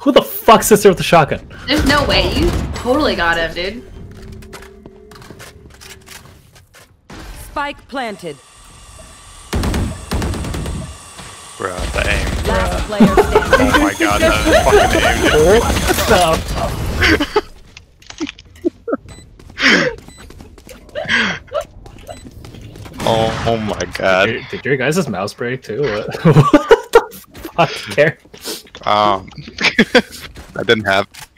Who the fuck sits there with the shotgun? There's no way. You totally got him, dude. Spike planted. Bro, the aim. Last player standing. Oh my god, that fucking aim. Oh my god. Did your guys' mouse break too? What the fuck, care? I didn't have.